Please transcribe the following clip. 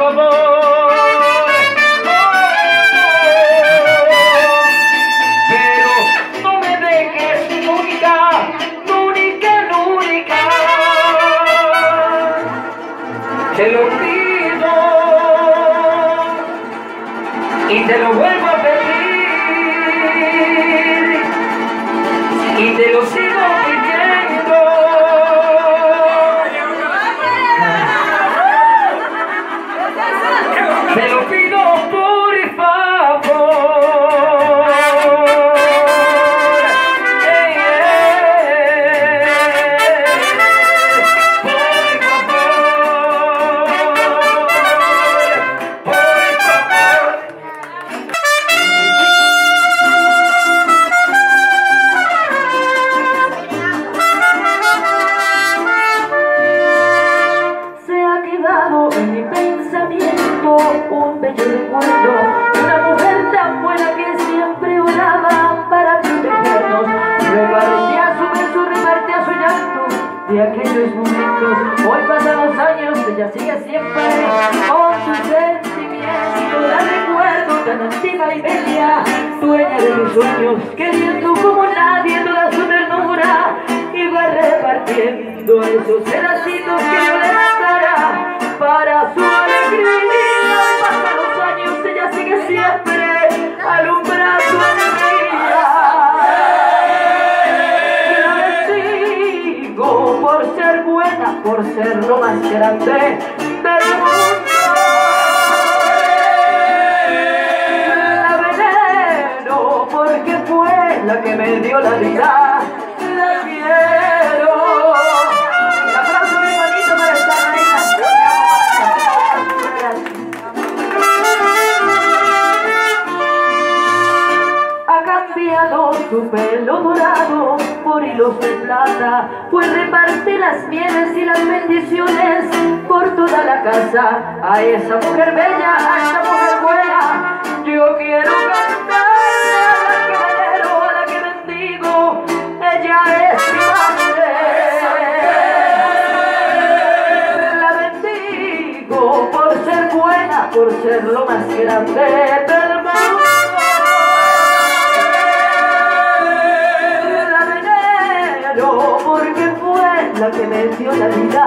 favor. Pero no me dejes nunca, nunca, nunca. Te lo pido y te lo vuelvo a pedir y te lo sigo pidiendo. Te lo pido por favor. En mi pensamiento un bello recuerdo de una mujer tan buena que siempre oraba para protegernos. Repartía su beso, repartía su llanto de aquellos momentos. Hoy pasan los años, ella sigue siempre con su sentimiento. La recuerdo tan antigua y bella, dueña de mis sueños, queriendo como nadie toda su ternura. Iba repartiendo esos pedacitos que yo le mandara para su alegría. Pasan los años, ella sigue siempre alumbrando mi vida. La bendigo por ser buena, por ser lo más grande del mundo. La venero porque fue la que me dio la vida. La quiero. Un aplauso muy bonito para esta reina. Ha cambiado su pelo dorado por hilos de plata, pues reparte las mieles y las bendiciones por toda la casa. A esa mujer bella, a esa mujer buena, yo quiero cantar. A la que venero, a la que bendigo, ella es mi madre. La bendigo por ser buena, por ser lo más grande del mundo. La venero porque fue la que me dio la vida.